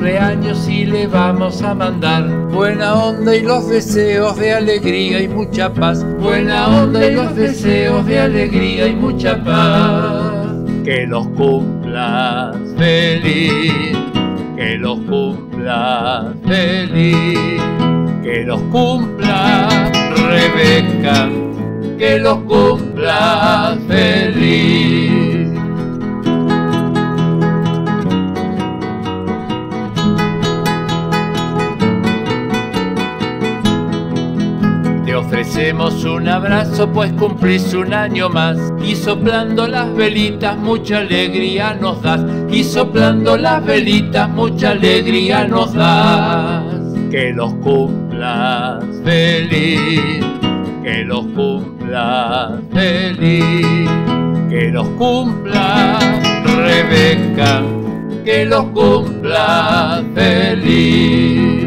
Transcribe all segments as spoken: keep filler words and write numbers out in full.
cumpleaños y le vamos a mandar buena onda y los deseos de alegría y mucha paz. Buena onda y los deseos de alegría y mucha paz. Que los cumplas feliz, que los cumplas feliz, que los cumplas Rebeca, que los cumplas feliz. Te ofrecemos un abrazo pues cumplís un año más, y soplando las velitas mucha alegría nos das, y soplando las velitas mucha alegría nos das. Que los cumplas feliz, que los cumplas feliz, que los cumplas Rebeca, que los cumplas feliz.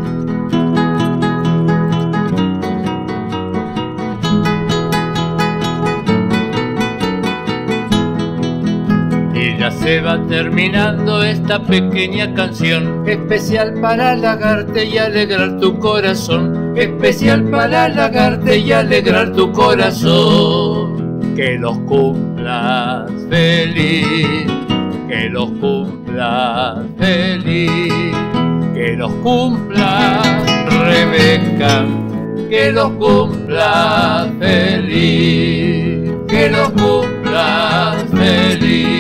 Y ya se va terminando esta pequeña canción, especial para halagarte y alegrar tu corazón, especial para halagarte y alegrar tu corazón. Que los cumplas feliz, que los cumplas feliz, que los cumplas Rebeca, que los cumplas feliz, que los cumplas feliz.